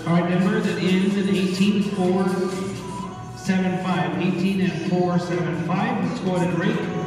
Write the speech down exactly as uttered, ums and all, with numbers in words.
All right, number that ends in eighteen four seven five. eighteen and four seven five. Let's go ahead and rake.